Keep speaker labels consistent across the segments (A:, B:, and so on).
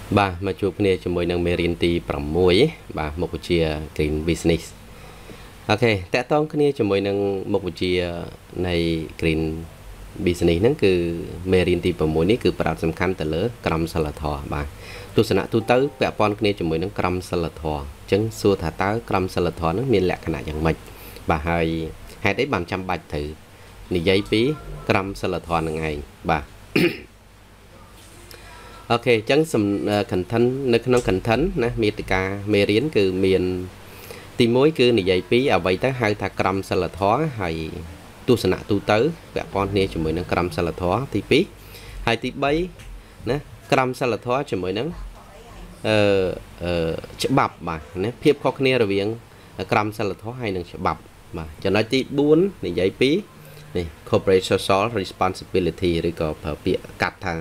A: បាទមកជួបគ្នាជាមួយនឹងមេរៀនទី6បាទមុខវិជ្ជា Green Business អូខេតកតងគ្នាជាមួយនឹងមុខវិជ្ជានៃ Green Business ហ្នឹងគឺមេរៀនទី6នេះគឺផ្ដោតសំខាន់ទៅលើក្រមសីលធម៌បាទទស្សនៈទូទៅពាក់ព័ន្ធគ្នាជាមួយនឹងក្រមសីលធម៌អញ្ចឹងសួរថាតើក្រមសីលធម៌ហ្នឹងមានលក្ខណៈយ៉ាងម៉េចបាទហើយហេតុអីបានចាំបាច់ត្រូវនិយាយពីក្រមសីលធម៌នឹងឯងបាទអូខេអញ្ចឹងcontent នៅក្នុង content ណាមាតិកាមេរៀនគឺមានទី1គឺនិយាយពីអ្វីទៅហៅថាក្រមសីលធម៌ហើយទស្សនៈទូទៅពាក់ព័ន្ធគ្នាជាមួយនឹងក្រមសីលធម៌ទី2ហើយទី3ណាក្រមសីលធម៌ជាមួយនឹងច្បាប់បាទណាភាពខុសគ្នារវាងក្រមសីលធម៌ហើយនិងច្បាប់បាទចំណុចទី4និយាយពីនេះ corporate social responsibility ឬក៏ប្រើពាក្យកាត់ថា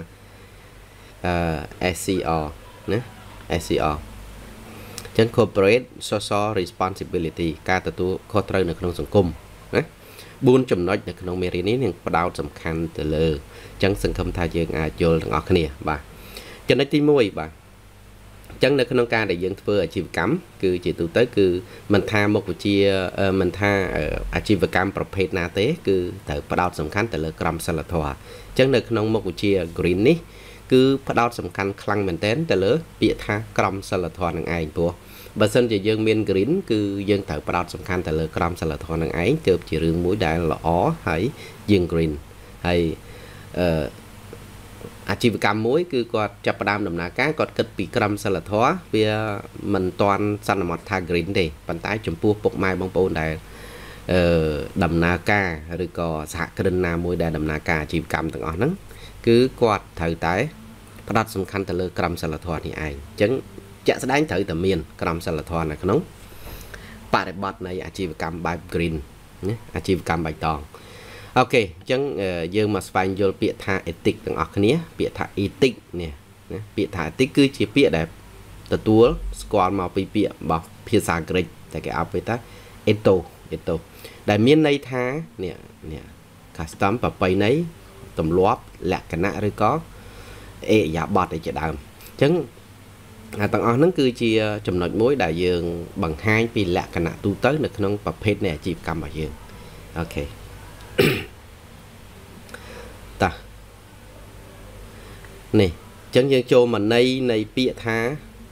A: SCR ណា SCR ចឹង corporate social responsibility ការទទួលខុសត្រូវនៅក្នុងសង្គមណា4ចំណុចនៅក្នុងមេរៀននេះនឹងផ្ដោតសំខាន់ទៅលើចឹងសង្ឃឹមថាយើងអាចយល់ទាំងអស់គ្នាបាទចំណុចទី1បាទចឹងនៅក្នុងការដែលយើងធ្វើអាជីវកម្មគឺជាទូទៅគឺមិនថាមុខវិជ្ជាមិនថាអាជីវកម្មប្រភេទណាទេគឺត្រូវផ្ដោតសំខាន់ទៅលើក្រមសីលធម៌ចឹងនៅក្នុងមុខវិជ្ជា green នេះគឺផ្ដោតសំខាន់ខ្លាំងមែនទែនទៅលើពាក្យថាក្រមសីលធម៌នឹងឯងព្រោះបើសិនជាយើងមាន green គឺយើងត្រូវផ្ដោតសំខាន់ទៅលើក្រមសីលធម៌នឹងឯងទើបជារឿងមួយដែលល្អហើយយើង green ហើយអាជីវកម្មមួយគឺគាត់ចាប់ផ្ដើមដំណើរការគាត់គិតពីក្រមសីលធម៌វាមិនតាន់សន្មតថា green ទេប៉ុន្តែចំពោះពុកម៉ែបងប្អូនដែលដំណើរការឬក៏សហគ្រិនណាមួយដែលដំណើរការអាជីវកម្មទាំងអស់ហ្នឹងគឺគាត់ត្រូវតែផ្ដោតសំខាន់ទៅលើក្រមសីលធម៌នេះឯងអញ្ចឹងជាក់ស្ដែងត្រូវតែមានក្រមសីលធម៌នៅក្នុងបរិបទនៃអាជីវកម្មបែប green ណាអាជីវកម្មបៃតងអូខេអញ្ចឹងយើងមកស្វែងយល់ពាក្យថា ethic ទាំងអស់គ្នាពាក្យថា ethic នេះណាពាក្យថា ethic គឺជាពាក្យដែលទទួលស្គាល់មកពីពាក្យរបស់ភាសាក្រិកតែគេឲ្យថា ethos ដែលមានន័យថានេះ custom ប្រពៃណីទម្លាប់លក្ខណៈឬក៏អេយ៉ាបតឯជាដើមអញ្ចឹងទាំងអស់ហ្នឹងគឺជាចំណុចមួយដែលយើងបង្ហាញពីលក្ខណៈទូទៅនៅក្នុងប្រភេទនៃអាជីវកម្មរបស់យើងអូខេតោះនេះអញ្ចឹងយើងចូលមកនៃពាក្យថា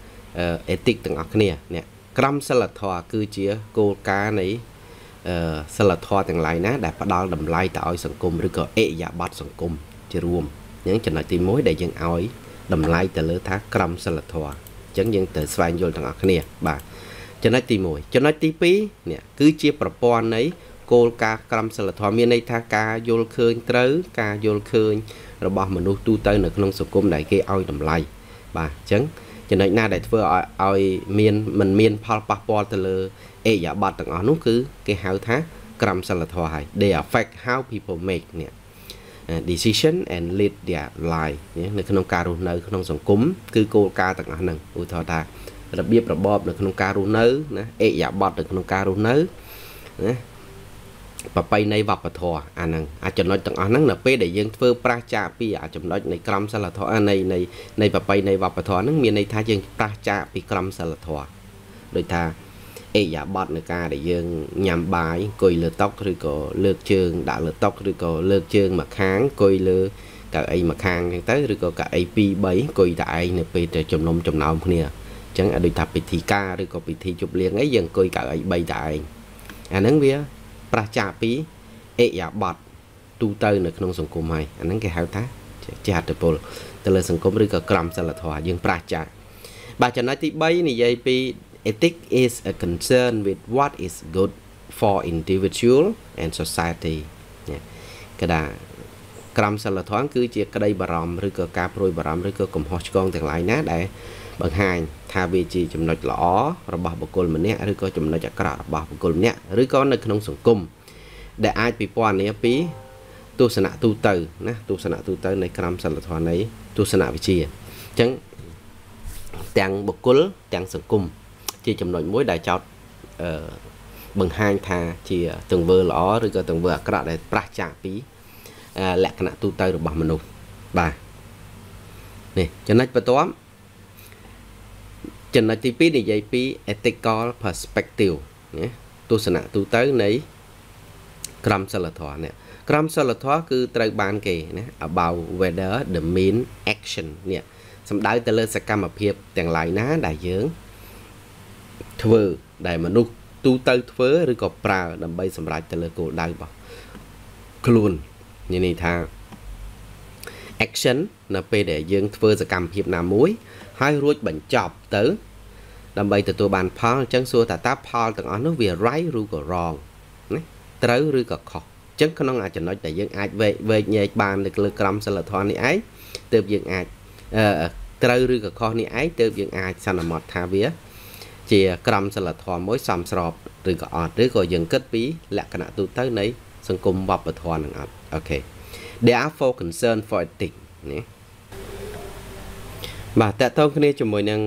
A: ethic ទាំងអស់គ្នានេះក្រមសីលធម៌គឺជាគោលការណ៍នៃសីលធម៌ទាំងឡាយណាដែលផ្ដល់តម្លៃទៅឲ្យសង្គមឬក៏អេយ៉ាបតសង្គមជារួមអញ្ចឹងចំណុចទី1ដែលយើងឲ្យតម្លៃទៅលើថាក្រមសីលធម៌អញ្ចឹងយើងត្រូវស្វែងយល់ទាំងអស់គ្នាបាទចំណុចទី1ចំណុចទី2នេះគឺជាប្រព័ន្ធនៃគោលការណ៍ក្រមសីលធម៌មានន័យថាការយល់ឃើញត្រូវការយល់ឃើញរបស់មនុស្សទូទៅនៅក្នុងសង្គមដែលគេឲ្យតម្លៃបាទអញ្ចឹងចំណុចណាដែលធ្វើឲ្យមិនមានផលប៉ះពាល់ទៅលើអេយ៉ាបតទាំងអស់នោះគឺគេហៅថាក្រមសីលធម៌ហើយ they affect how people make នេះ decision and lead their life នៅក្នុងការរស់នៅក្នុងសង្គមគឺគោលការណ៍ទាំងអស់ហ្នឹងឧទាហរណ៍ថារបៀបរបបនៅក្នុងការរស់នៅណាអេយ៉ាបតនៅក្នុងការរស់នៅណាប្រពៃណីវប្បធម៌អាហ្នឹងអាចចំណុចទាំងអស់ហ្នឹងនៅពេលដែលយើងធ្វើប្រឆាចពីអាចំណុចនៃក្រមសីលធម៌នៃប្រពៃណីវប្បធម៌ហ្នឹងមានន័យថាយើងប្រឆាចពីក្រមសីលធម៌ដូចថាអេយ៉ាបតនៃការដែលយើងញ៉ាំបាយអង្គុយលើតុឬក៏លើកជើងដាក់លើតុឬក៏លើកជើងម្ខាងអង្គុយលើកៅអីម្ខាងអញ្ចឹងទៅឬក៏កៅអី2 3អង្គុយតែឯងនៅពេលទៅចំណោមគ្នាអញ្ចឹងដូចថាពិធីការឬក៏ពិធីជប់លៀងអីយើងអង្គុយកៅអី3តែឯងអាហ្នឹងវាប្រឆាចពីអេយ៉ាបតទូទៅនៅក្នុងសង្គមហើយអាហ្នឹងគេហៅថាជាអត្តពលទៅលើសង្គមឬក៏ក្រមសីលធម៌យើងប្រឆាចបាទចំណុចទី3និយាយពី ethics is a concern with what is good for individual and society គេថាក្រមសីលធម៌គឺជាក្តីបារម្ភឬក៏ការព្រួយបារម្ភឬក៏កំហុសឆ្គងទាំងឡាយណាដែលបង្ហាញថាវាជាចំណុចល្អរបស់បុគ្គលម្នាក់ឬក៏ចំណុចអាក្រក់របស់បុគ្គលម្នាក់ឬក៏នៅក្នុងសង្គមដែលអាចពិពណ៌នាពីទស្សនៈទូទៅណាទស្សនៈទូទៅនៃក្រមសីលធម៌នៃទស្សនវិជ្ជាអញ្ចឹងទាំងបុគ្គលទាំងសង្គមជាចំណុចមួយដែលចោតបង្ហាញថាជាទង្វើល្អឬក៏ទង្វើអាក្រក់ដែលប្រឆាចពីលក្ខណៈទូទៅរបស់មនុស្សបាទនេះចំណុចបន្ទាប់ចំណុចទី2និយាយពី ethical perspective ណាទស្សនៈទូទៅនៃក្រមសីលធម៌នេះក្រមសីលធម៌គឺត្រូវបានគេណា about whether the mean action នេះសំដៅទៅលើសកម្មភាពទាំងឡាយណាដែលយើងធ្វើដែលមនុស្សទូទៅធ្វើឬក៏ប្រើដើម្បីសម្រេចទៅលើគោលដៅរបស់ខ្លួននិយាយថា action នៅពេលដែលយើងធ្វើសកម្មភាពណាមួយហើយរួចបញ្ចប់ទៅដើម្បីទទួលបានផលអញ្ចឹងសួរថាតើផលទាំងអស់នោះវា right ឬក៏ wrong ណាត្រូវឬក៏ខុសអញ្ចឹងក្នុងចំណុចដែលយើងអាចវែកញែកបាននៅលើក្រមសីលធម៌នេះឯងទើបយើងអាចត្រូវឬក៏ខុសនេះឯងទើបយើងអាចសន្មតថាវាជាក្រមសីលធម៌មួយសមស្របឬក៏អត់ឬក៏យើងគិតពីលក្ខណៈទូទៅនៃសង្គមវប្បធម៌នឹងអត់អូខេ therefore concern for ethics នេះបាទតើតើគ្នាជាមួយនឹង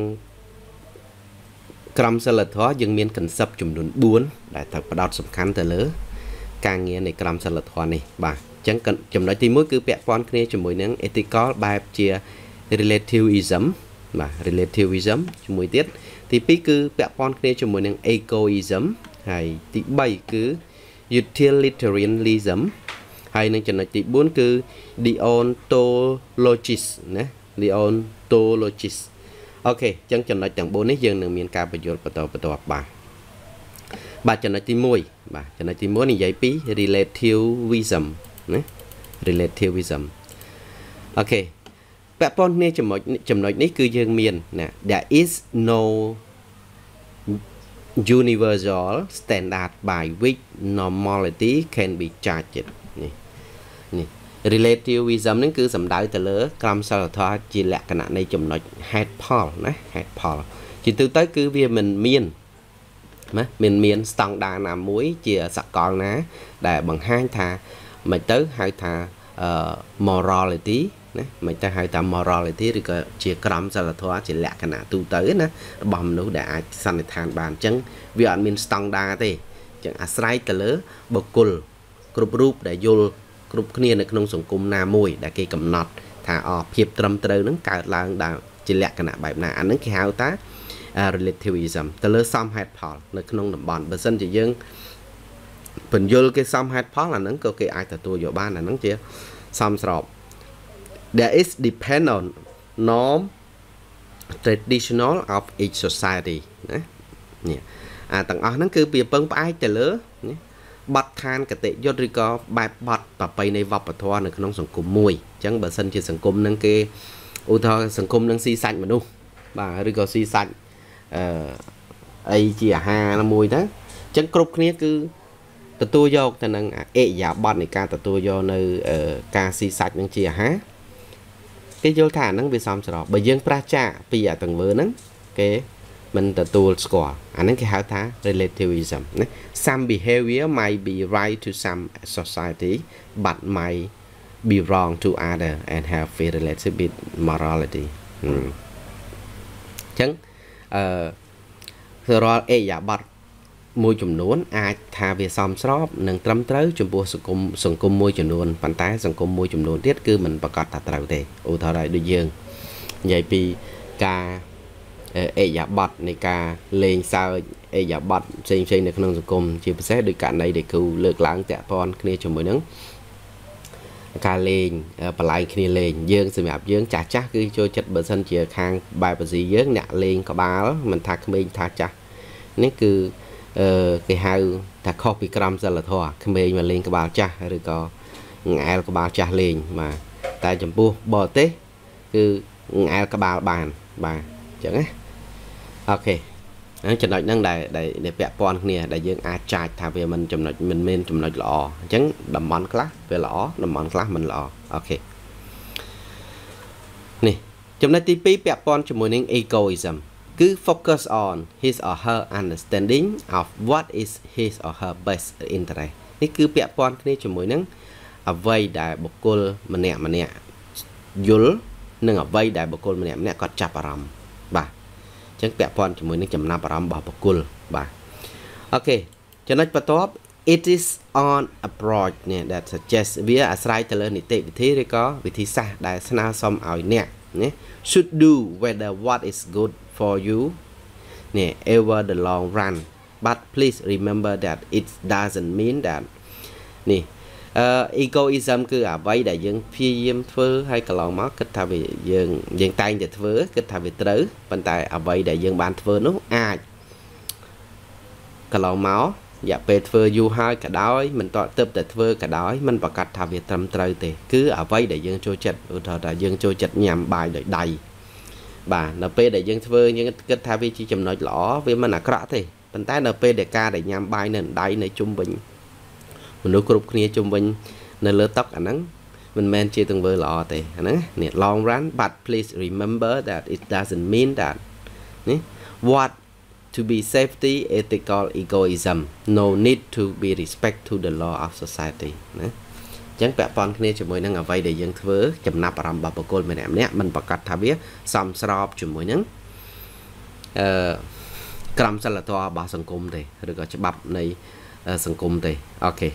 A: ក្រមសីលធម៌យើងមាន concept ចំនួន4ដែលត្រូវផ្ដោតសំខាន់ទៅលើការងារនៃក្រមសីលធម៌នេះបាទអញ្ចឹងចំណុចទី1គឺពាក់ព័ន្ធគ្នាជាមួយនឹង ethical បែបជា relativism បាទ relativism ជាមួយទៀតទី2គឺពាក់ព័ន្ធគ្នាជាមួយនឹង egoism ហើយទី3គឺ utilitarianism ហើយនឹងចំណុចទី4គឺ deontologist ណា deontologist អូខេអញ្ចឹងចំណុចទាំង4នេះយើងនឹងមានការបញ្យល់បន្តបាទចំណុចទី1បាទចំណុចទី1និយាយពី relativism ណា relativism អូខេពាក់ព័ន្ធគ្នាចំណុចនេះគឺយើងមានណា there is no universal standard by which normality can be judged នេះ relativism ហ្នឹងគឺសំដៅទៅលើក្រមសីលធម៌ជាលក្ខណៈនៃចំណុចហេតុផលណាហេតុផលជាទូទៅគឺវាមិនមានណាមានស្តង់ដារណាមួយជាសកលណាដែលបង្ហាញថាមិនទៅហៅថា morality ណាមិនទៅហៅថា morality ឬក៏ជាក្រមសីលធម៌ជាលក្ខណៈទូទៅណារបស់មនុស្សដែលអាចសន្និដ្ឋានបានអញ្ចឹងវាអត់មានស្តង់ដារទេអញ្ចឹងអាស្រ័យទៅលើបុគ្គលគ្រប់រូបដែលយល់គ្រប់គ្នានៅក្នុងសង្គមណាមួយដែលគេកំណត់ថាភាពត្រឹមត្រូវនឹងកើតឡើងដោយជាលក្ខណៈបែបណាអានឹងគេហៅថា relativism ទៅលើសមហេតុផលនៅក្នុងតំបន់បើសិនជាយើងបញ្យល់គេសមហេតុផលអានឹងក៏គេអាចទទួលយកបានអានឹងជាសមស្រប there is depend on norm traditional of each society ណានេះទាំងអស់ហ្នឹងគឺវាពឹងផ្អែកទៅលើបទដ្ឋានកតិយុត្តឬក៏បែបបទប្រពៃណីវប្បធម៌នៅក្នុងសង្គមមួយអញ្ចឹងបើសិនជាសង្គមហ្នឹងគេឧទាហរណ៍សង្គមហ្នឹងស៊ីសាច់មនុស្សបាទឬក៏ស៊ីសាច់អីជាអាហារមួយហ្នឹងអញ្ចឹងគ្រប់គ្នាគឺទទួលយកទៅនឹងអិយាបថនៃការទទួលយកនៅការស៊ីសាច់នឹងជាអាហារគេយល់ថាហ្នឹងវាសមស្របបើយើងប្រះចាកពីអាទាំងវើហ្នឹងគេមិនទទួលស្គាល់អាហ្នឹងគេហៅថា relativism ណា some behavior might be right to some society but might be wrong to other and have a relative with morality អញ្ចឹងរាល់អិយាបថមួយចំនួនអាចថាវាសមស្របនិងត្រឹមត្រូវចំពោះសង្គមមួយចំនួនប៉ុន្តែសង្គមមួយចំនួនទៀតគឺមិនប្រកាសថាត្រូវទេឧទាហរណ៍ដូចយើងនិយាយពីការអិយាបថនៃការលេងសើចអិយាបថផ្សេងៗនៅក្នុងសង្គមជាពិសេសដោយករណីដែលគូលើកឡើងតាក់ព័ន្ធគ្នាជាមួយនឹងការលេងបលែងគ្នាលេងយើងសម្រាប់យើងចាស់គឺចូលចិត្តបើសិនជាខាងបែបបស៊ីយើងអ្នកលេងក្បាលមិនថាក្មេងថាចាស់នេះគឺគេហៅថាខុសពីក្រមសីលធម៌ក្មេងមកលេងក្បាលចាស់ឬក៏ងែលក្បាលចាស់លេងបាទតែចំពោះបរទេសគឺងែលក្បាលបានបាទអញ្ចឹងណាអូខេហ្នឹងចំណុចហ្នឹងដែលពាក់ព័ន្ធគ្នាដែលយើងអាចចាច់ថាវាមិនចំណុចមិនមែនចំណុចល្អអញ្ចឹងតំបន់ខ្លះវាល្អតំបន់ខ្លះមិនល្អអូខេនេះចំណុចទី2ពាក់ព័ន្ធជាមួយនឹង egoism គឺ focus on his or her understanding of what is his or her best interest នេះគឺពាក់ព័ន្ធគ្នាជាមួយនឹងអ្វីដែលបុគ្គលម្នាក់យល់និងអ្វីដែលបុគ្គលម្នាក់គាត់ចាប់អារម្មណ៍បាទអញ្ចឹងពាក់ព័ន្ធជាមួយនឹងចំណាប់អារម្មណ៍របស់បុគ្គលបាទអូខេចំណុចបន្ទាប់ it is on approach នេះ that suggest វាអាស្រ័យទៅលើនីតិវិធីឬក៏វិធីសាស្ត្រដែលស្នើសុំឲ្យអ្នកណា should do whether what is good for you nè over the long run but please remember that it doesn't mean that nè egoism គឺអ្វីដែលយើងព្យាយាមធ្វើហើយកន្លងមកគិតថាវាយើងតែងតែធ្វើគិតថាវាត្រូវប៉ុន្តែអ្វីដែលយើងបានធ្វើនោះអាចកន្លងមករយៈពេលធ្វើយូរហើយក៏ដោយមិនតទៅតែធ្វើក៏ដោយមិនប្រកាសថាវាត្រឹមត្រូវទេគឺអ្វីដែលយើងចូលចិត្តឧទាហរណ៍ថាយើងចូលចិត្តញ៉ាំបាយដោយដៃបាទនៅពេលដែលយើងធ្វើយើងគិតថាវាជាចំណុចល្អវាមិនអាក្រក់ទេប៉ុន្តែនៅពេលដែលការដែលញ៉ាំបាយនៅដៃនៅជុំវិញមនុស្សគ្រប់គ្នាជុំវិញនៅលើតុអាហ្នឹងមិនមែនជាទង្វើល្អទេអាហ្នឹងនេះ long run but please remember that it doesn't mean that នេះ what to be safety ethical egoism no need to be respect to the law of society ណាអញ្ចឹងពាក់ព័ន្ធគ្នាជាមួយនឹងអ្វីដែលយើងធ្វើចំណាប់អារម្មណ៍របស់បុគ្គលម្នាក់ៗមិនប្រកាសថាវាសមស្របជាមួយនឹងក្រមសីលធម៌របស់សង្គមទេឬក៏ច្បាប់នៃសង្គមទេអូខេ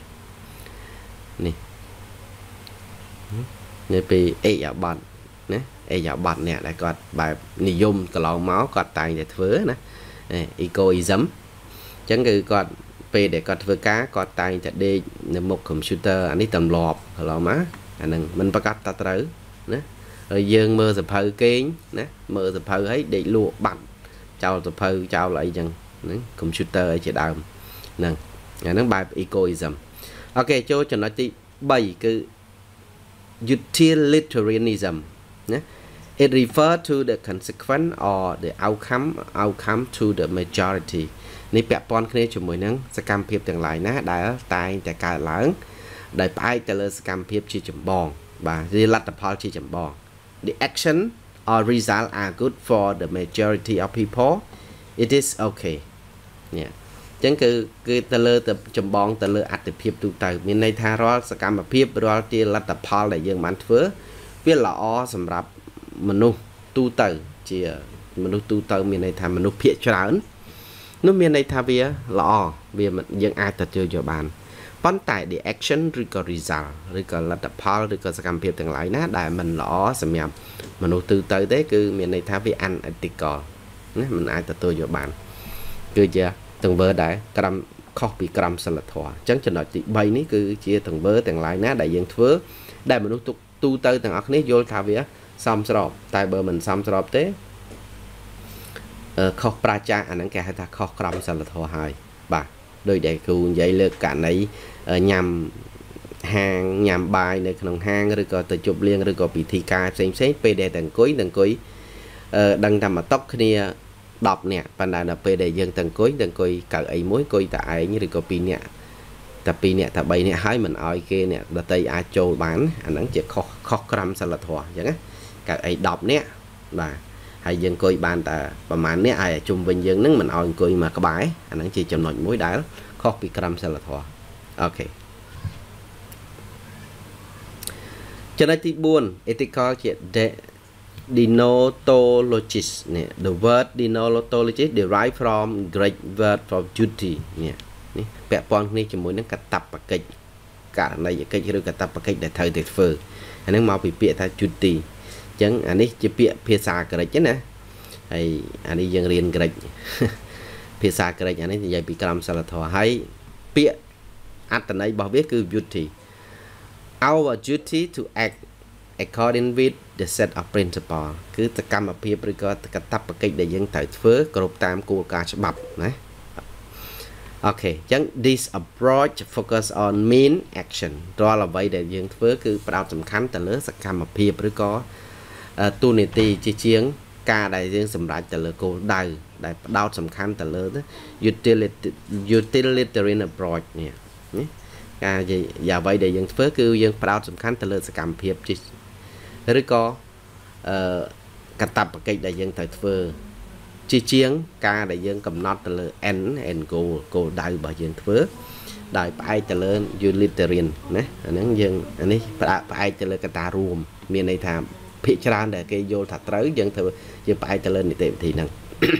A: នេះពីអេយ៉ាបតណាអេយ៉ាបតអ្នកដែលគាត់បែបនិយមកន្លងមកគាត់តែងតែធ្វើណា egoism អញ្ចឹងគឺគាត់ពេលដែលគាត់ធ្វើការគាត់តែងតែដេកនៅមុខ computer អានេះទម្លាប់កន្លងមកអានឹងមិនប្រកាសថាត្រូវណាហើយយើងមើលសភៅគេងណាមើលសភៅឲ្យដេកលក់បាត់ចោលសភៅចោលអីចឹងហ្នឹង computer អីជាដើមហ្នឹងអាហ្នឹងបែប egoism អូខេចូលចំណុចទី3គឺ utilitarianism ណា it refer to the consequence or the outcome to the majority នេះពាក់ព័ន្ធគ្នាជាមួយនឹងសកម្មភាពទាំងឡាយណាដែលតែងតែកើតឡើងដោយផ្អែកទៅលើសកម្មភាពជាចម្បងបាទជាលទ្ធផលជាចម្បង the action or result are good for the majority of people it is okay នេះអញ្ចឹងគឺទៅលើទៅចម្បងទៅលើអត្ថិភាពទូទៅមានន័យថារាល់សកម្មភាពរាល់ជាលទ្ធផលដែលយើងបានធ្វើវាល្អសម្រាប់មនុស្សទូទៅជាមនុស្សទូទៅមានន័យថាមនុស្សភាគច្រើននោះមានន័យថាវាល្អវាយើងអាចទទួលយកបានប៉ុន្តែ the action ឬក៏ result ឬក៏លទ្ធផលឬក៏សកម្មភាពទាំងឡាយណាដែលមិនល្អសម្រាប់មនុស្សទូទៅទេគឺមានន័យថាវា unethical ណាមិនអាចទទួលយកបានគឺជាទង្វើដែលខុសពីក្រមសីលធម៌អញ្ចឹងចំណុចទី3នេះគឺជាទង្វើទាំងឡាយណាដែលយើងធ្វើដែលមនុស្សទូទៅទាំងអស់គ្នាយល់ថាវាសមស្របតែបើមិនសមស្របទេខុសប្រជាអាហ្នឹងគេហៅថាខុសក្រមសីលធម៌ហើយបាទដោយដែលគ្រូនិយាយលើករណីញ៉ាំហាងញ៉ាំបាយនៅក្នុងហាងឬក៏ទៅជប់លៀងឬក៏ពិធីការផ្សេងពេលដែលតែអង្គុយដឹងថាមកតុគ្នា10នាក់ប៉ុន្តែដល់ពេលដែលយើងទៅអង្គុយកៅអីមួយអង្គុយតែឯងឬក៏2នាក់តែ2នាក់តែ3នាក់ហើយមិនអោយគេអ្នកដតីអាចចូលបានអាហ្នឹងជាខុសក្រមសីលធម៌អញ្ចឹងណាកៅអី10នាក់បាទហើយយើងអង្គុយបានតែប្រហែលនាក់ហើយជុំវិញយើងហ្នឹងមិនអោយអង្គុយមកក្បែរអាហ្នឹងជាចំណុចមួយដែលខុសពីក្រមសីលធម៌អូខេចំណុចទី4 ethical ជា deontologist នេះ the word deontologist derive from Greek word for duty នេះពាក់ព័ន្ធគ្នាជាមួយនឹងកាតព្វកិច្ចករណីយកិច្ចឬកាតព្វកិច្ចដែលត្រូវតែធ្វើអាហ្នឹងមកពីពាក្យថា duty អញ្ចឹងអានេះជាពាក្យភាសាក្រិចណាហើយអានេះយើងរៀនក្រិចភាសាក្រិចអានេះនិយាយពីក្រមសីលធម៌ហើយពាក្យអត្ថន័យរបស់វាគឺ duty our duty to act according with the set of principle គឺសកម្មភាពឬក៏កាតព្វកិច្ចដែលយើងត្រូវធ្វើគ្រប់តាមគោលការណ៍ច្បាប់ណាអូខេអញ្ចឹង this approach focus on mean action រាល់អ្វីដែលយើងធ្វើគឺផ្ដោតសំខាន់ទៅលើសកម្មភាពឬក៏ទូនីតិជាជាងការដែលយើងសម្រេចទៅលើគោលដៅដែលផ្ដោតសំខាន់ទៅលើ utilitarian approach នេះការយ៉ាងអ្វីដែលយើងធ្វើគឺយើងផ្ដោតសំខាន់ទៅលើសកម្មភាពឬក៏កាតព្វកិច្ចដែលយើងត្រូវធ្វើជាជាងការដែលយើងកំណត់ទៅលើ end goal គោលដៅរបស់យើងធ្វើដោយផ្អែកទៅលើ utilitarian ណាអាហ្នឹងយើងអានេះផ្អែកទៅលើកត្តារួមមានន័យថាភាគច្រើនដែលគេយល់ថាត្រូវយើងធ្វើយើងផ្អែកទៅលើនីតិវិធីហ្នឹង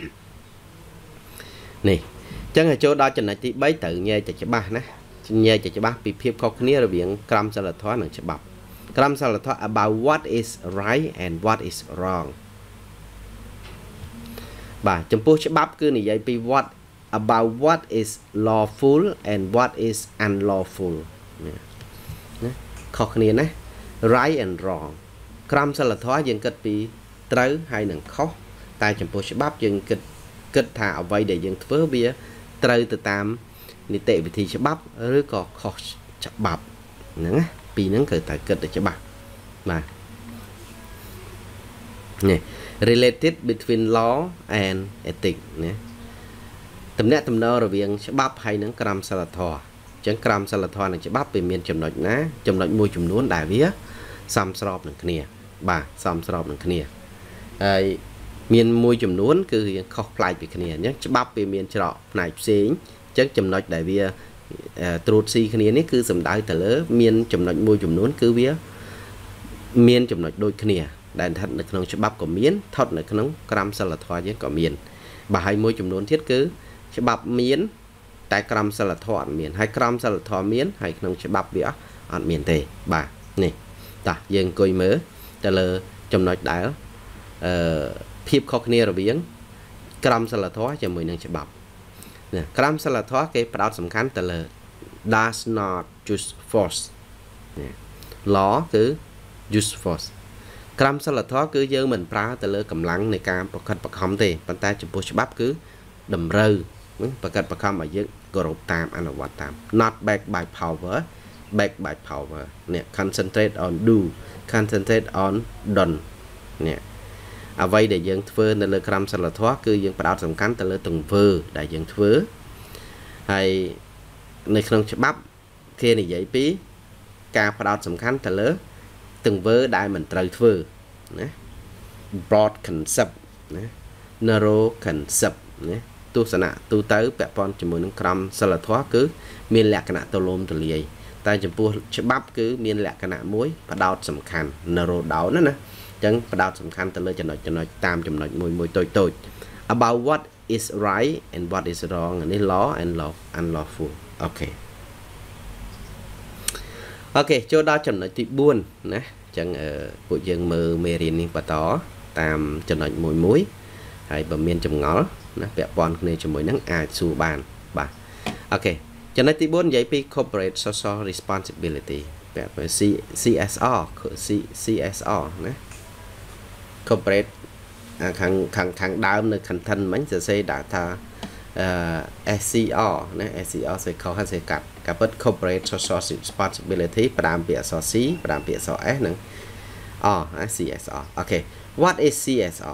A: នេះអញ្ចឹងចូលដល់ចំណុចទី3ត្រូវញែកទៅច្បាស់ណាញែកទៅច្បាស់ពីភាពខុសគ្នារវាងក្រមសីលធម៌និងច្បាប់ក្រមសីលធម៌ about what is right and what is wrong bà chấm phu chế bắp cứ này vậy pi what about what is lawful and what is unlawful khó khăn này right and wrong cram sẽ là thoa dân kết pi trớ hay nằng khó tai chấm phu chế bắp dân kết thả vậy để dân phớ bia trớ từ tam ni tệ vị thì chế bắp rồi có khó chế bắp nè pi nắng khởi tại kết để chế bắp mà nè related between law and ethics nè tầm nét tầm nơ rồi việc chế bắp hay nắng cram sẽ là thoa chẳng cram sẽ là thoa này chế bắp về miền chấm nội ná chấm nội môi chấm nuốn đại vía sam srop nè kia bà sam srop nè kia miền môi chấm nuốn cứ khó lại về kia nhé chế bắp về miền trọ này xính chắc chấm nội đại vía trút xì kia này cứ sầm đại từ lỡ miền chấm nội môi chấm nuốn cứ vía miền chấm nội đôi kia đại thật là không chế bắp của miền thật là không cram sẽ là thoa với của miền bà hay môi chấm nuốn thiết cứ chế bắp miền tại cram sẽ là thoa miền hay cram sẽ là thoa miền hay không chế bắp vía ăn miền tề bà nè ta dừng coi mới trả lời trong nói đã phép khó khăn rồi biến cram sẽ là thoa cho mình năng chế bắp nè cram sẽ là thoa cái bắt đầu sầm khán trả lời does not use force law cứ use force cram sẽ là thoa cứ dơ mình pra trả lời cầm lăng này cam bậc không thì bàn tay chụp chế bắp cứ đầm rơi bậc không ở dưới group tam and what tam not backed by power nè concentrate on do concentrate on done nè à vây để dân thưa nên là cram sẽ là thoát cứ dân bắt đầu sầm cắn từ là từng vơ đại dân thưa hay nơi không chấp bắp kia này dạy pí ca bắt đầu sầm cắn từ là từng vơ đại mình trời thưa nè broad concept nè narrow concept nè tu sanh tu tới bẹp pon chỉ muốn cram sẽ là thoát cứ miền lẹ cái nạ tàu lôm từ lìa tai chấm pua chấp bắp cứ miền lẹ cái nạ muối bắt đầu sầm khăn narrow đảo nữa nè chẳng bắt đầu sầm khăn từ lời cho nói tam chấm nói mùi tôi about what is right and what is wrong and law and unlawful ok chỗ đó chấm nói thì buồn nè chẳng bộ dân mơ mê riêng nhưng bà tỏ tam chấm nói mùi hay bờ miền chấm ngó nè bẹp pon này cho mỗi nắng ai xù bàn bà ok cho nên tí bốn giấy pi corporate social responsibility bẹp CSR nè corporate khang đào nơi khang thân mấy giờ xây đã tha SCR nè SCR sẽ có hay sẽ cặp bất corporate social responsibility làm việc so xí làm việc so S nữa CSR ok what is CSR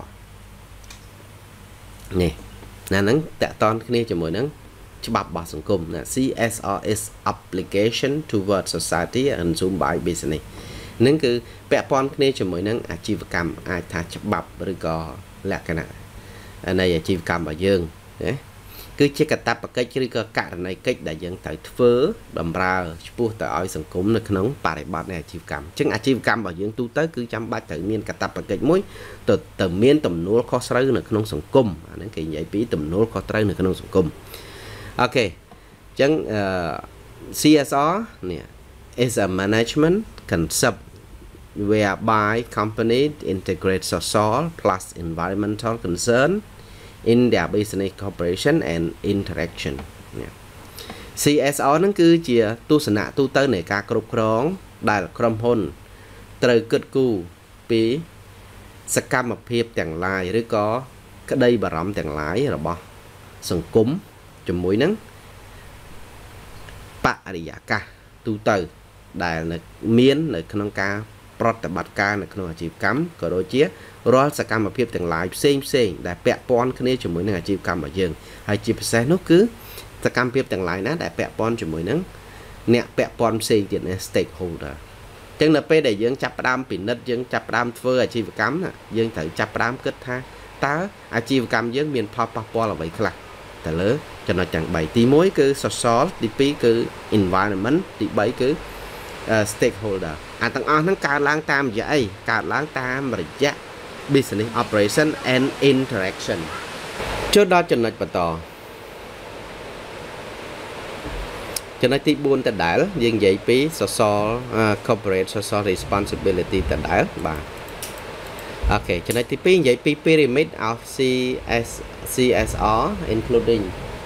A: nè nè nắng tại toàn kia cho mỗi nắng cho bạp bảo sản phẩm là CSR is application toward society and zoom by business nâng cứ bẹp pon kia cho mỗi nắng achieve cam ai thà cho bạp rồi có là cái này achieve cam ở dương cứ chỉ cả tập cái chứ có cả này cách đại dân tại phớ đầm ra chua tại ở sản phẩm nó nóng bà đại bát này achieve cam chứ achieve cam ở dương tu tới cứ chăm bát tự miên cả tập cái mũi từ miên tầm núi khó sấy nó nông sản phẩm nên cái giải phí tầm núi khó sấy nó nông sản phẩm ok chẳng CSR nè is a management concept whereby companies integrate social plus environmental concern in their business cooperation and interaction CSR ហ្នឹងគឺជាទស្សនៈទូទៅនៃការគ្រប់គ្រងដែលក្រុមហ៊ុនត្រូវគិតគូរពីសកម្មភាពទាំងឡាយឬក៏ក្តីបារម្ភទាំងឡាយរបស់សង្គមជាមួយនឹងបរិយាកាសទូទៅដែលមាននៅក្នុងការប្រតិបត្តិការនៅក្នុងអាជីវកម្មក៏ដូចជារាល់សកម្មភាពទាំងឡាយផ្សេងដែលពាក់ព័ន្ធគ្នាជាមួយនឹងអាជីវកម្មរបស់យើងហើយជាពិសេសនោះគឺសកម្មភាពទាំងឡាយណាដែលពាក់ព័ន្ធជាមួយនឹងអ្នកពាក់ព័ន្ធផ្សេងទៀតណា stakeholder ចឹងនៅពេលដែលយើងចាប់ផ្ដើមពិនិត្យយើងចាប់ផ្ដើមធ្វើអាជីវកម្មយើងត្រូវចាប់ផ្ដើមគិតថាតើអាជីវកម្មយើងមានផលប៉ះពាល់អ្វីខ្លះទៅលើចំណុចទាំង3ទី1គឺ social ទី2គឺ environment ទី3គឺ stakeholder អាទាំងអស់ហ្នឹងកើតឡើងតាមរយៈអីកើតឡើងតាមរយៈ business operation and interaction ចូលដល់ចំណុចបន្តចំណុចទី4ដដែលយើងនិយាយពី social corporate social responsibility ដដែលបាទ ok cho nên tí vậy pyramid of CSR including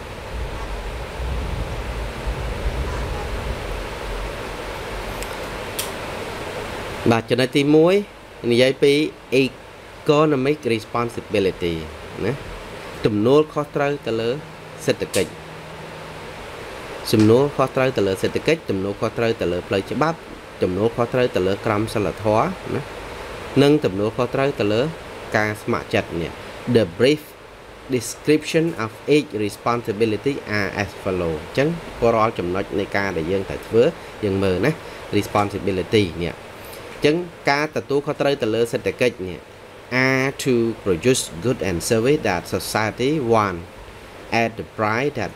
A: bà cho nên tí muối vậy economic responsibility nè tụm nô khó trâu tờ lơ xét tự kịch tụm nô khó trâu tờ lơ xét tự kịch tụm nô khó trâu tờ lơ plei chế bắp tụm nô khó trâu tờ lơ cram sả lợt hóa nè nâng tụm nô khó trâu tờ lơ ca smart chặt nè the brief description of each responsibility are as follow chẳng có rõ chấm nóiในការដែលយើងត្រូវធ្វើយើងមើលណា responsibility នេះចឹងការទទួលខុសត្រូវទៅលើសេដ្ឋកិច្ចនេះ are to produce good and service that society want at the price that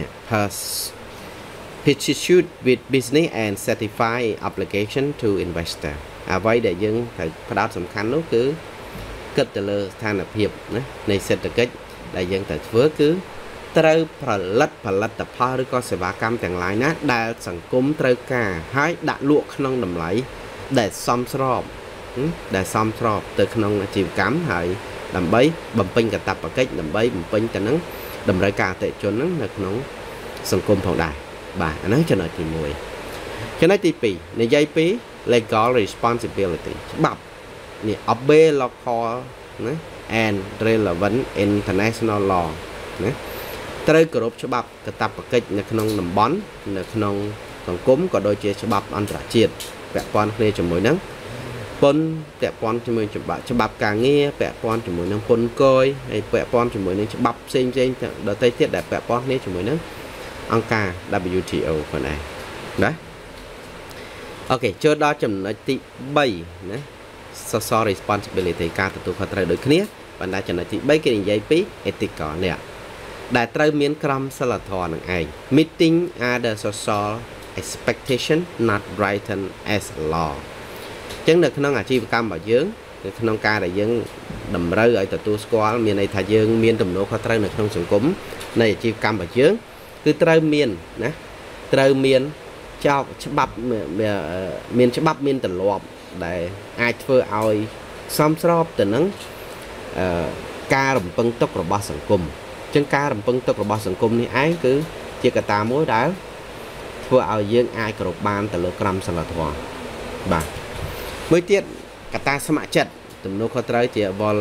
A: pursued with business and satisfy obligation to investor អ្វីដែលយើងត្រូវផ្ដោតសំខាន់នោះគឺគិតទៅលើស្ថានភាពណានៃសេដ្ឋកិច្ចដែលយើងត្រូវធ្វើគឺត្រូវផលិតផលឬក៏សេវាកម្មទាំងឡាយណាដែលសង្គមត្រូវការហើយដាក់លក់ក្នុងតម្លៃដែលសមស្របទៅក្នុងអាជីវកម្មហើយដើម្បីបំពេញកាតព្វកិច្ចដើម្បីបំពេញទៅនឹងតម្រូវការអតិថិជនហ្នឹងនៅក្នុងសង្គមផងដែរបាទអាហ្នឹងចំណុចទី1ចំណុចទី2និយាយពី legal responsibility ច្បាប់នេះ obey local ណា and relevant international law ណាត្រូវគោរពច្បាប់កាតព្វកិច្ចនៅក្នុងតំបន់នៅក្នុងសង្គមក៏ដូចជាច្បាប់អន្តរជាតិពាក់ព័ន្ធគ្នាជាមួយនឹងពន្ធពាក់ព័ន្ធជាមួយច្បាប់ការងារពាក់ព័ន្ធជាមួយនឹងពន្ធគយហើយពាក់ព័ន្ធជាមួយនឹងច្បាប់ផ្សេងដទៃទៀតដែលពាក់ព័ន្ធគ្នាជាមួយនឹងអង្គការ WTO ផងដែរណាអូខេចូលដល់ចំណុចទី3ណា social responsibility ការទទួលខុសត្រូវដូចគ្នាប៉ុន្តែចំណុចទី3គេនិយាយពី ethical នេះដែលត្រូវមានក្រមសីលធម៌នឹងឯង meeting other social expectation not written as law អញ្ចឹងនៅក្នុងអាជីវកម្មរបស់យើងនៅក្នុងការដែលយើងតម្រូវឲ្យទទួលស្គាល់មានន័យថាយើងមានទំនួលខុសត្រូវនៅក្នុងសង្គមនៃអាជីវកម្មរបស់យើងគឺត្រូវមានណាត្រូវមានច្បាប់មានច្បាប់មានទម្លាប់ដែលអាចធ្វើឲ្យសមស្របទៅនឹងការរំពឹងទុករបស់សង្គមអញ្ចឹងការរំពឹងទុករបស់សង្គមនេះឯងគឺជាកត្តាមួយដែលធ្វើឲ្យយើងអាចគោរពបានទៅលើក្រមសីលធម៌បាទមួយទៀតកត្តាស្ម័គ្រចិត្តទំនួលខុសត្រូវជា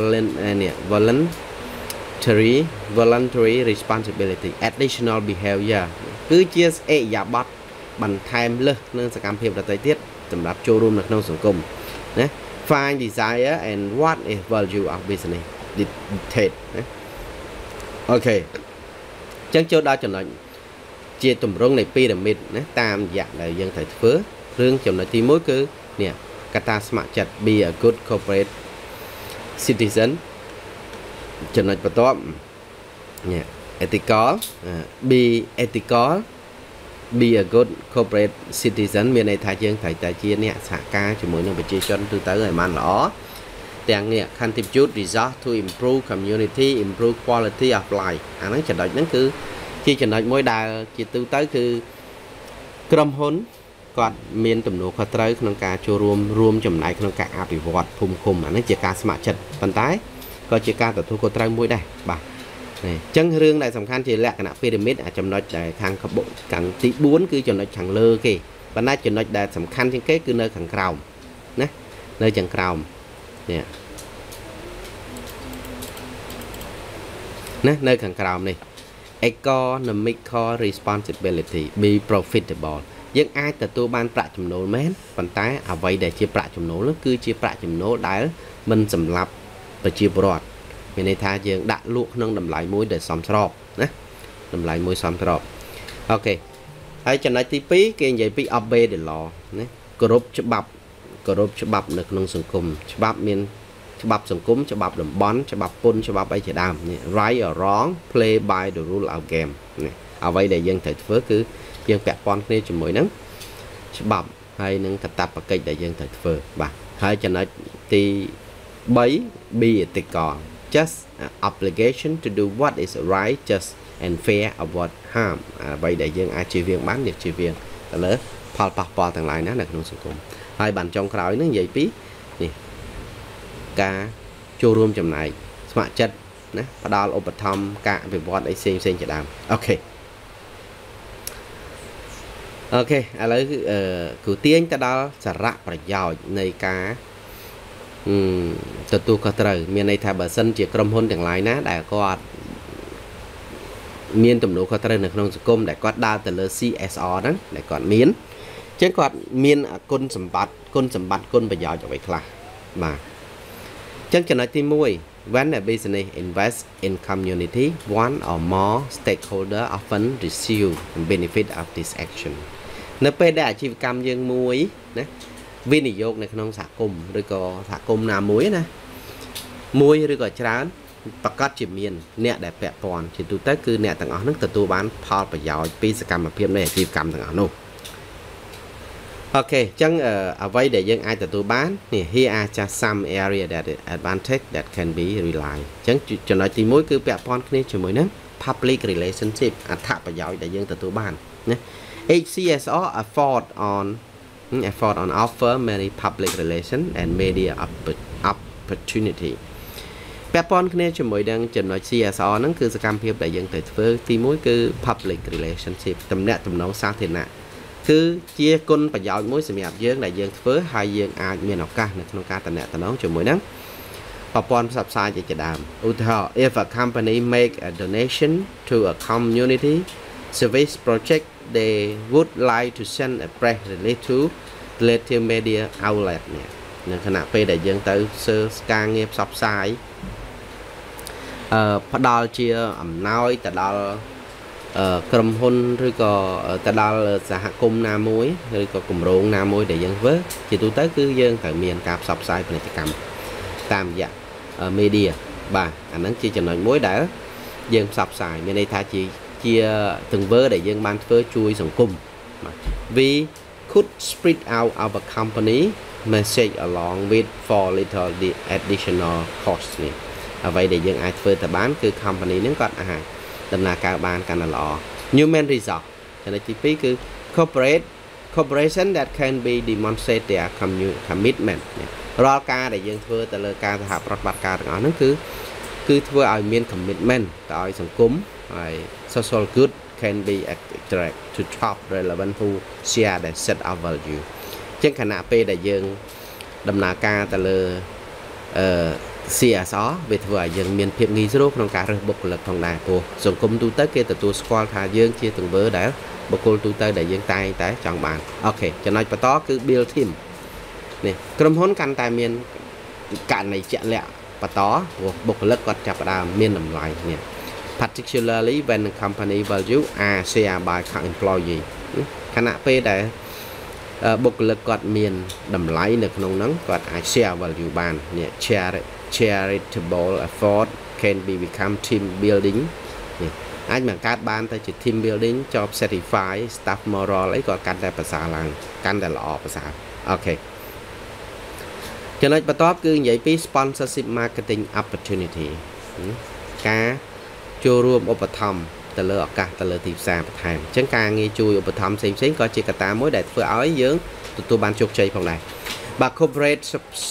A: voluntary responsibility additional behavior គឺជាអិរិយាបថបន្ថែមលើសនឹងសកម្មភាពដទៃទៀតសម្រាប់ចូលរួមនៅក្នុងសង្គមណា find desire and what is value of business dictate ណាអូខេអញ្ចឹងចូលដល់ចំណុចជាទម្រង់នៃពីរ៉ាមីតណាតាមរយៈដែលយើងត្រូវធ្វើរឿងចំណុចទី1គឺនេះកត្តាស្ម័គ្រចិត្ត be a good corporate citizen ចំណុចបន្ទាប់នេះ ethical be a good corporate citizen មានន័យថាយើងត្រូវតែជាអ្នកសហការជាមួយនឹងប្រជាជនទូទៅឲ្យបានល្អទាំងនេះ contribute result to improve community improve quality of life អាហ្នឹងចំណុចហ្នឹងគឺជាចំណុចមួយដែលជាទូទៅគឺក្រុមហ៊ុនគាត់មានទំនួលខុសត្រូវក្នុងការចូលរួមចំណែកក្នុងការអភិវឌ្ឍភូមិឃុំអាហ្នឹងជាការស្ម័គ្រចិត្តប៉ុន្តែក៏ជាការទទួលខុសត្រូវមួយដែរបាទនេះអញ្ចឹងរឿងដែលសំខាន់ជាលក្ខណៈពីរ៉ាមីតចំណុចដែលខាងទី4គឺចំណុចខាងលើគេប៉ុន្តែចំណុចដែលសំខាន់ជាងគេគឺនៅខាងក្រោមណានៅខាងក្រោមនេះណានៅខាងក្រោមនេះ economical responsibility be profitable យើងអាចទទួលបានប្រាក់ចំណូលមែនប៉ុន្តែអ្វីដែលជាប្រាក់ចំណូលនោះគឺជាប្រាក់ចំណូលដែលមិនសម្លាប់ប្រជាពលរដ្ឋមានន័យថាយើងដាក់លក់ក្នុងតម្លៃមួយដែលសមស្របណាតម្លៃមួយសមស្របអូខេហើយចំណុចទី2គេនិយាយពី obey the law ណាគោរពច្បាប់នៅក្នុងសង្គមច្បាប់មានច្បាប់សង្គមច្បាប់តំបន់ច្បាប់ពន្ធច្បាប់អីជាដើមនេះ right or wrong play by the rule of game នេះអ្វីដែលយើងត្រូវធ្វើគឺយើងពាក់ព័ន្ធគ្នាជាមួយនឹងច្បាប់ហើយនឹងកាតព្វកិច្ចដែលយើងត្រូវធ្វើបាទហើយចំណុចទី3 be ethical just obligation to do what is right just and fair avoid harm អ្វីដែលយើងអាចជៀសវាងបានយើងជៀសវាងទៅលើផលប៉ះពាល់ទាំងឡាយណានៅក្នុងសង្គមហើយបានចុងក្រោយនឹងនិយាយពីនេះការចូលរួមចំណាយស្ម័គ្រចិត្តណាផ្ដល់ឧបត្ថម្ភការអភិវឌ្ឍអីផ្សេងជាដើមអូខេឥឡូវគឺទាញទៅដល់សារៈប្រយោជន៍នៃការទទួលខុសត្រូវមានន័យថាបើសិនជាក្រុមហ៊ុនទាំងឡាយណាដែលគាត់មានទំនួលខុសត្រូវនៅក្នុងសង្គមដែលគាត់ដើរទៅលើ CSR ហ្នឹងដែលគាត់មានអញ្ចឹងគាត់មានគុណសម្បត្តិគុណប្រយោជន៍អ្វីខ្លះបាទអញ្ចឹងចំណុចទី1 when a business invest in community one or more stakeholder often receive benefit of this action នៅពេលដែលអាជីវកម្មយើងមួយណាវិនិយោគនៅក្នុងសហគមន៍ឬក៏សហគមន៍ណាមួយណាមួយឬក៏ច្រើនប្រកាសជាមានអ្នកដែលពាក់ព័ន្ធជាទូទៅគឺអ្នកទាំងអស់ហ្នឹងទទួលបានផលប្រយោជន៍ពីសកម្មភាពនៃអាជីវកម្មទាំងអស់នោះអូខេអញ្ចឹងអ្វីដែលយើងអាចទទួលបាននេះ here are just some area that advantage that can be rely អញ្ចឹងចំណុចទី1គឺពាក់ព័ន្ធគ្នាជាមួយនឹង public relationship អត្ថប្រយោជន៍ដែលយើងទទួលបានណា HCSR afford on offer many public relation and media opportunity ពាក់ព័ន្ធគ្នាជាមួយនឹងចំណុច CSR ហ្នឹងគឺសកម្មភាពដែលយើងត្រូវធ្វើទី1គឺ public relationship ទំនាក់ទំនងសាធារណៈគឺជាគុណប្រយោជន៍មួយសម្រាប់យើងដែលយើងធ្វើហើយយើងអាចមានឱកាសនៅក្នុងការទំនាក់ទំនងជាមួយនឹងប្រព័ន្ធផ្សព្វផ្សាយជាដើមឧទាហរណ៍ if a company make a donation to a community service project they would like to send a press release to related media outlet នេះនៅខណៈពេលដែលយើងទៅការងារផ្សព្វផ្សាយផ្ដល់ជាអំណោយទៅដល់ក្រុមហ៊ុនឬក៏ទៅដល់សហគមន៍ណាមួយឬក៏គម្រោងណាមួយដែលយើងធ្វើជាទូទៅគឺយើងត្រូវមានការផ្សព្វផ្សាយពាណិជ្ជកម្មតាមរយៈ media បាទអាហ្នឹងជាចំណុចមួយដែលយើងផ្សព្វផ្សាយមានន័យថាជាទង្វើដែលយើងបានធ្វើជួយសង្គមបាទ we could spread out our company message along with for little the additional cost នេះអ្វីដែលយើងអាចធ្វើទៅបានគឺ company ហ្នឹងគាត់អាចដំណើរការបានកាន់តែល្អ human resource ចំណុចទី2គឺ corporation that can be demonstrate their commitment រាល់ការដែលយើងធ្វើទៅលើការសហប្រតិបត្តិការទាំងអស់ហ្នឹងគឺធ្វើឲ្យមាន commitment ទៅឲ្យសង្គមហើយ social good can be attract to top relevant who share the set of value ជាងខណៈពេលដែលយើងដំណើរការទៅលើCSR វាធ្វើឲ្យយើងមានភាពងាយស្រួលក្នុងការរើសបុគ្គលិកផងដែរព្រោះសង្គមទូទៅគេទទួលស្គាល់ថាយើងជាទង្វើដែលបុគ្គលទូទៅដែលយើងតែងតែចង់បានអូខេចំណុចបន្តគឺ build team នេះក្រុមហ៊ុនកាន់តែមានករណីជាក់លាក់បន្តព្រោះបុគ្គលិកគាត់ចាប់ផ្ដើមមានតម្លៃនេះ particularly when the company value are shared by employee ខណៈពេលដែលបុគ្គលិកគាត់មានតម្លៃនៅក្នុងហ្នឹងគាត់អាច share value បាននេះ charitable effort can be become team building នេះអាចបង្កើតបានទៅជា team building job certify staff moral អីក៏កាន់តែប្រសើរឡើងកាន់តែល្អប្រសើរអូខេចំណុចបន្ទាប់គឺនិយាយពី sponsorship marketing opportunity ការចូលរួមឧបត្ថម្ភទៅលើឱកាសទៅលើទីផ្សារបន្ថែមអញ្ចឹងការងារជួយឧបត្ថម្ភផ្សេងក៏ជាកត្តាមួយដែលធ្វើឲ្យយើងទទួលបានជោគជ័យផងដែរបាទ corporate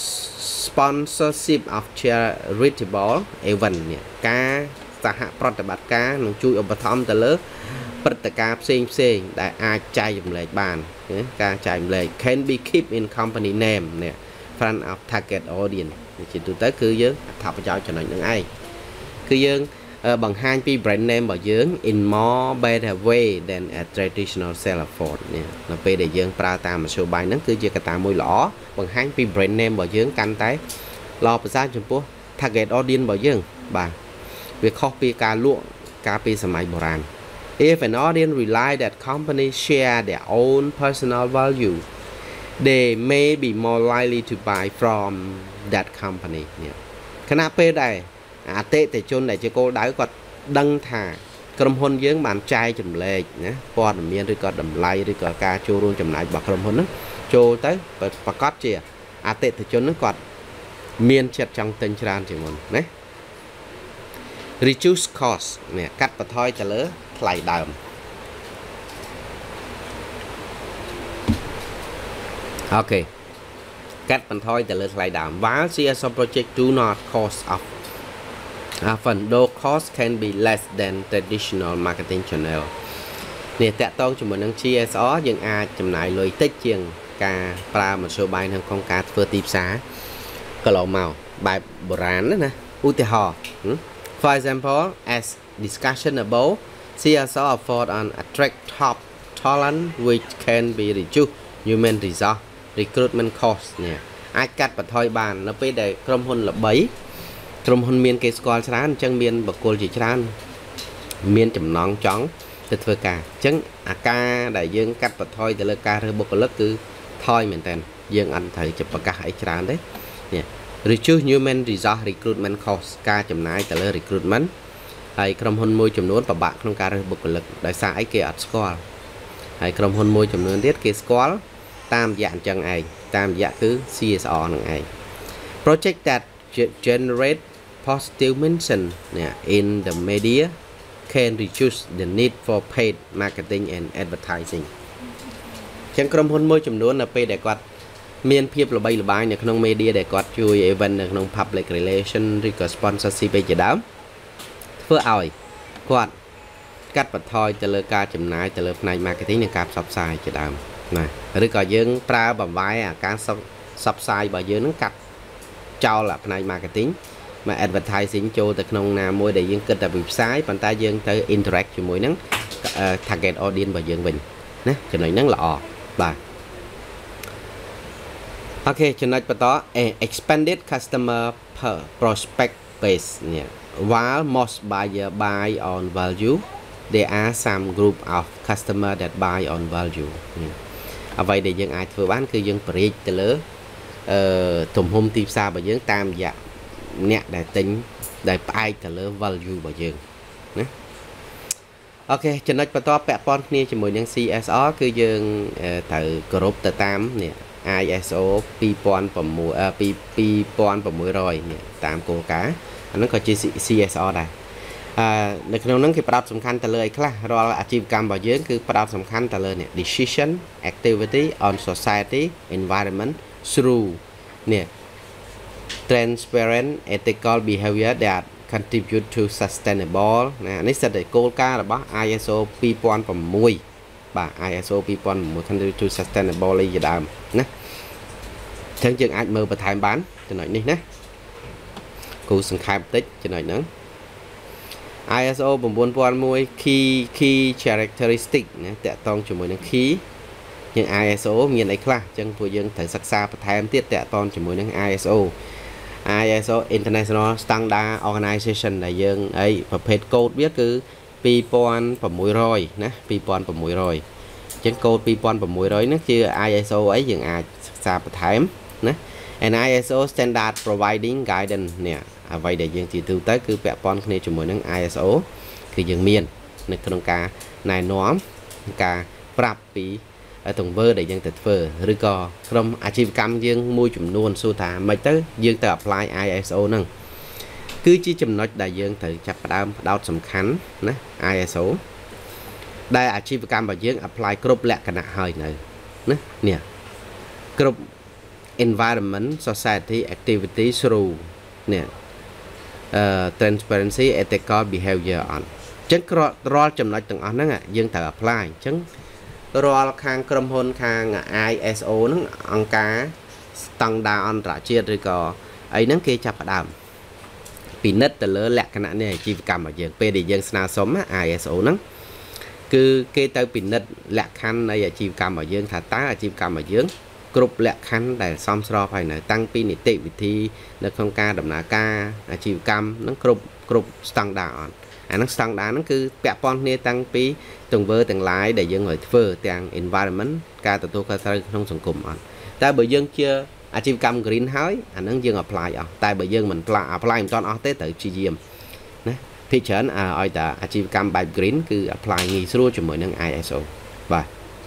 A: sponsorship of charitable event នេះការសហប្រតិបត្តិការនឹងជួយឧបត្ថម្ភទៅលើព្រឹត្តិការណ៍ផ្សេងដែលអាចចែកចម្លែកបានការចែកចម្លែក can be keep in company name នេះ front of target audience ជាទូទៅគឺយើងអត្ថប្រយោជន៍ចំណុចហ្នឹងឯងគឺយើងបង្ហាញពី brand name របស់យើង in more better way than a traditional seller effort នេះនៅពេលដែលយើងប្រើតាមមធ្យោបាយហ្នឹងគឺជាកត្តាមួយល្អបង្ហាញពី brand name របស់យើងកាន់តែល្អប្រសើរចំពោះ target audience របស់យើងបាទវាខុសពីការលក់កាលពីសម័យបុរាណ if an audience rely that company share their own personal value they may be more likely to buy from that company នេះខណៈពេលដែលអតិថិជនដែលជាគោលដៅគាត់ដឹងថាក្រុមហ៊ុនយើងបានចែកចម្លែកណាព័ត៌មានឬក៏តម្លៃឬក៏ការចូលរួមចំណែករបស់ក្រុមហ៊ុនហ្នឹងចូលទៅប្រកាសជាអតិថិជនហ្នឹងគាត់មានចិត្តចង់ទិញច្រើនជាងមុនណា reduce cost នេះកាត់បន្ថយទៅលើថ្លៃដើមអូខេ cắt bàn thoi từ lời lại đảm while CSO project do not cost of often though cost can be less than traditional marketing channel នេះតកតងជាមួយនឹង CSR យើងអាចចំណាយលុយតិចជាងការប្រើមធ្យោបាយនៅក្នុងការធ្វើទីផ្សារកន្លងមកបែបបុរាណណាឧទាហរណ៍ For example as discussion above CSR afford on attract top talent which can be reduce human resource recruitment cost នេះអាចកាត់បន្ថយបាននៅពេលដែលក្រុមហ៊ុនល្បីក្រុមហ៊ុនមានគេស្គាល់ច្រើនអញ្ចឹងមានបុគ្គលជាច្រើនមានចំណងចង់ទៅធ្វើការអញ្ចឹងអាការដែលយើងកាត់បន្ថយទៅលើការរើសបុគ្គលិកគឺថយមែនតើយើងអត់ត្រូវប្រកាសអីច្រើនទេនេះ reduce human resource recruitment cost ការចំណាយទៅលើ recruitment ហើយក្រុមហ៊ុនមួយចំនួនពិបាកក្នុងការរើសបុគ្គលិកដោយសារអីគេអត់ស្គាល់ហើយក្រុមហ៊ុនមួយចំនួនទៀតគេស្គាល់តាមរយៈអញ្ចឹងឯងតាមរយៈគឺ CSR នឹងឯង project that generate positive mention in the media can reduce the need for paid marketing and advertising ចឹងក្រុមហ៊ុនមួយចំនួននៅពេលដែលគាត់មានភាពល្បីល្បាញនៅក្នុង media ដែលគាត់ជួយ event នៅក្នុង public relation ឬក៏ sponsorship ជាដើមធ្វើឲ្យគាត់កាត់បន្ថយទៅលើការចំណាយទៅលើផ្នែក marketing និងការផ្សព្វផ្សាយជាដើមណាឬក៏យើងប្រើបំវាយអាការផ្សព្វផ្សាយរបស់យើងនឹងកាត់ចោលផ្នែក marketing មក advertising ចូលទៅក្នុងណាមួយដែលយើងគិតតែពីផ្សាយប៉ុន្តែយើងទៅ interact ជាមួយនឹង target audience របស់យើងវិញណាចំណុចហ្នឹងល្អបាទអូខេចំណុចបន្ត expanded customer prospect base នេះ while most buyer buy on value there are some group of customer that buy on value អ្វីដែលយើងអាចធ្វើបានគឺយើងបរិយាទៅលើទំហំទីផ្សាររបស់យើងតាមរយៈអ្នកដែលទិញដែលផ្អែកទៅលើ value របស់យើងណាអូខេចំណុចបន្តពាក់ព័ន្ធគ្នាជាមួយនឹង CSR គឺយើងត្រូវគោរពទៅតាមនេះ ISO 2600 នេះតាមគោលការណ៍អាហ្នឹងក៏ជា CSR ដែរនៅក្នុងហ្នឹងគេផ្ដោតសំខាន់ទៅលើអីខ្លះរាល់អាជីវកម្មរបស់យើងគឺផ្ដោតសំខាន់ទៅលើនេះ decision activity on society environment through នេះ transparent ethical behavior that contribute to sustainable ណានេះសិតតែគោលការណ៍របស់ ISO 2006 បាទ ISO 2006 contribute to sustainable ជាដើមណាអញ្ចឹងយើងអាចមើលបន្ថែមបានចំណុចនេះណាគូសង្ខេបបន្តិចចំណុចហ្នឹង ISO 9001 key characteristic ណាតកតងជាមួយនឹង key យើង ISO មានអីខ្លះអញ្ចឹងពួកយើងត្រូវសិក្សាបន្ថែមទៀតតកតងជាមួយនឹង ISO International Standard Organization ដែលយើងអីប្រភេទកូដវាគឺ2600ណា2600អញ្ចឹងកូដ2600ហ្នឹងជា ISO អីយើងអាចសិក្សាបន្ថែមណា and ISO standard providing guidance នេះអ្វីដែលយើងជាទូទៅគឺពាក់ព័ន្ធគ្នាជាមួយនឹង ISO គឺយើងមាននៅក្នុងការណែនាំការប្រាប់ពីទង្វើដែលយើងទៅធ្វើឬក៏ក្រុមអាជីវកម្មយើងមួយចំនួនសួរថាម៉េចទៅយើងទៅ apply ISO ហ្នឹងគឺជាចំណុចដែលយើងត្រូវចាប់ផ្ដើមផ្ដោតសំខាន់ណា ISO ដែលអាជីវកម្មរបស់យើង apply គ្រប់លក្ខណៈហើយនៅណានេះគ្រប់ environment society activity through នេះtransparency ethical behavior on អញ្ចឹងរាល់ចំណុចទាំងអស់ហ្នឹងយើងត្រូវ apply អញ្ចឹងរាល់ខាងក្រុមហ៊ុនខាង ISO ហ្នឹងអង្គការស្តង់ដារអន្តរជាតិឬក៏អីហ្នឹងគេចាប់ផ្ដើមពិនិត្យទៅលើលក្ខណៈនៃអាជីវកម្មរបស់យើងពេលដែលយើងស្នើសុំ ISO ហ្នឹងគឺគេទៅពិនិត្យលក្ខខណ្ឌនៃអាជីវកម្មរបស់យើងថាតើអាជីវកម្មរបស់យើងគ្រប់លក្ខខណ្ឌដែលសមស្របហើយនៅតាំងពីនីតិវិធីនៅក្នុងការដំណើរការអាជីវកម្មហ្នឹងគ្រប់ស្តង់ដារអត់អាហ្នឹងស្តង់ដារហ្នឹងគឺពាក់ព័ន្ធគ្នាតាំងពីទង្វើទាំងឡាយដែលយើងឲ្យធ្វើទាំង environment ការទទួលខុសត្រូវក្នុងសង្គមអត់តែបើយើងជាអាជីវកម្ម green ហើយអាហ្នឹងយើង apply អស់តែបើយើងមិន apply មិនទាន់អស់ទេត្រូវព្យាយាមណាភាគច្រើនឲ្យតែអាជីវកម្មបែប green គឺ apply ងាយស្រួលជាមួយនឹង ISO បាទ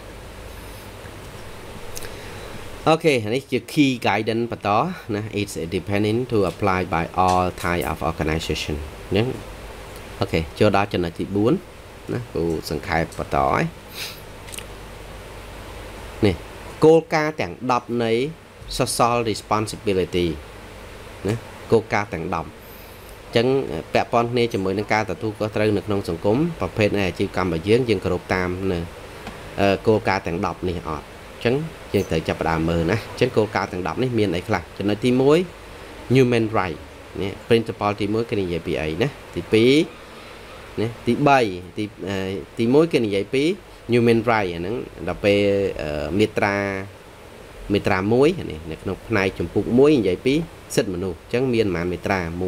A: អូខេនេះជា key guidance បន្តណា it's dependent to apply by all type of organization ហ្នឹងអូខេចូលដល់ចំណុចទី4ណាគូសង្ខេបបន្តហើយនេះគោលការណ៍ទាំង10នៃ social responsibility ណាគោលការណ៍ទាំង10អញ្ចឹងពាក់ព័ន្ធគ្នាជាមួយនឹងការទទួលខុសត្រូវនៅក្នុងសង្គមប្រភេទនៃអាជីវកម្មរបស់យើងគោរពតាមនៅគោលការណ៍ទាំង10នេះអត់អញ្ចឹងយើងត្រូវចាប់ផ្ដើមមើលណាអញ្ចឹងគោលការណ៍ទាំង10នេះមានអីខ្លះចំណុចទី1 human right នេះ principle ទី1គេនិយាយពីអីណាទី2ណាទី3ទី1គេនិយាយពី human right អាហ្នឹងដល់ពេលមាត្រា1នេះនៅក្នុងផ្នែកចម្ពោះ1និយាយពីសិទ្ធិមនុស្សអញ្ចឹងមានប្រហែលមាត្រា1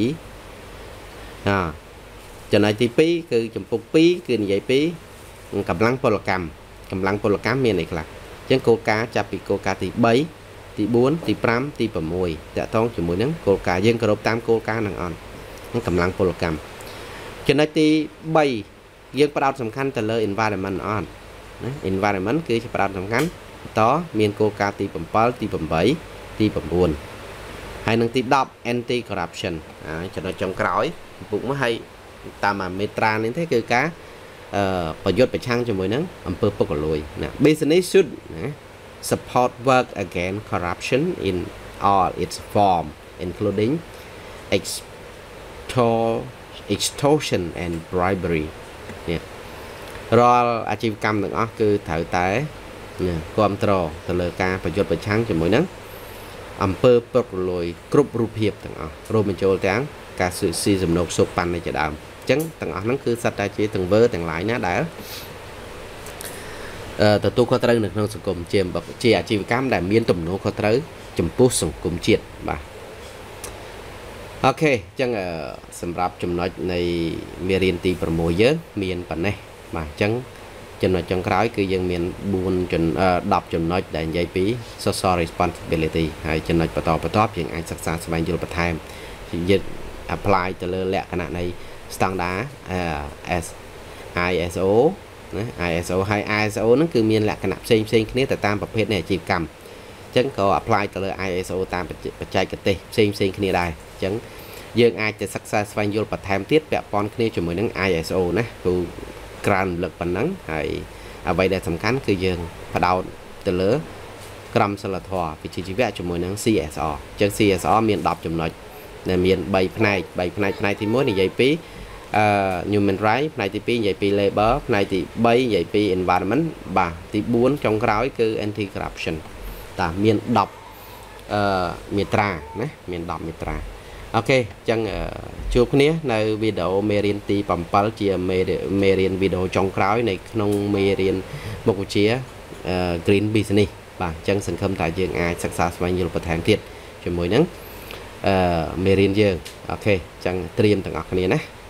A: 2ចំណុចទី2គឺចម្ពោះ2គឺនិយាយពីកម្លាំងពលកម្មមានអីខ្លះអញ្ចឹងគោលការណ៍ចាប់ពីគោលការណ៍ទី3ទី4ទី5ទី6តកតងជាមួយនឹងគោលការណ៍យើងគោរពតាមគោលការណ៍នឹងអត់កម្លាំងពលកម្មចំណុចទី3យើងផ្ដោតសំខាន់ទៅលើ environment អត់ណា environment គឺជាផ្ដោតសំខាន់តមានគោលការណ៍ទី7ទី8ទី9ហើយនឹងទី10 anti corruption ចំណុចចុងក្រោយពុកមកឲ្យតាមមេត្រានេះទេគឺការប្រយុទ្ធប្រឆាំងជាមួយនឹងអំពើពុករលួយណា business should ណា support work against corruption in all its form including extortion and bribery នេះរាល់អាជីវកម្មទាំងអស់គឺត្រូវតែគ្រប់គ្រងទៅលើការប្រយុទ្ធប្រឆាំងជាមួយនឹងអំពើពុករលួយគ្រប់រូបភាពទាំងអស់រួមបញ្ចូលទាំងការស៊ីសំណូកសុខប៉ាន់នេះជាដើមអញ្ចឹងទាំងអស់ហ្នឹងគឺសត្វតែជាទាំងវើទាំងឡាយណាដែលទទួលខុសត្រូវនៅក្នុងសង្គមជាអាជីវកម្មដែលមានទំនួលខុសត្រូវចំពោះសង្គមជាតិបាទអូខេអញ្ចឹងសម្រាប់ចំណុចនៃមេរៀនទី6យើងមានប៉ុណ្ណេះបាទអញ្ចឹងចំណុចចុងក្រោយគឺយើងមាន10ចំណុចដែលនិយាយពី social responsibility ហើយចំណុចបន្តយើងអាចសិក្សាស្វែងយល់បន្ថែមយើង apply ទៅលើលក្ខណៈនៃ standard ISO ណា ISO ហើយ ISO ហ្នឹងគឺមានលក្ខណៈផ្សេងគ្នាទៅតាមប្រភេទនៃអាជីវកម្មអញ្ចឹងក៏ apply ទៅលើ ISO តាមបច្ចេកទេសផ្សេងគ្នាដែរអញ្ចឹងយើងអាចទៅសិក្សាស្វែងយល់បន្ថែមទៀតពាក់ព័ន្ធគ្នាជាមួយនឹង ISO ណាគឺក្រើនលឹកប៉ុណ្ណឹងហើយអ្វីដែលសំខាន់គឺយើងផ្ដោតទៅលើក្រមសីលធម៌វិជ្ជាជីវៈជាមួយនឹង CSR អញ្ចឹង CSR មាន10ចំណុចដែលមាន3ផ្នែកផ្នែកទី1និយាយពីhuman right ផ្នែកទី2និយាយពី labor ផ្នែកទី3និយាយពី environment បាទទី4ចុងក្រោយគឺ anti corruption តាមាន10មាត្រាណាមាន10មាត្រាអូខេអញ្ចឹងជួបគ្នានៅវីដេអូមេរៀនទី7ជាមេរៀនវីដេអូចុងក្រោយនៅក្នុងមេរៀនមុខវិជ្ជា Green Business បាទអញ្ចឹងសង្ឃឹមថាយើងអាចសិក្សាស្វែងយល់បន្ថែមទៀតជាមួយនឹងមេរៀនយើងអូខេអញ្ចឹងត្រៀមទាំងអស់គ្នាណា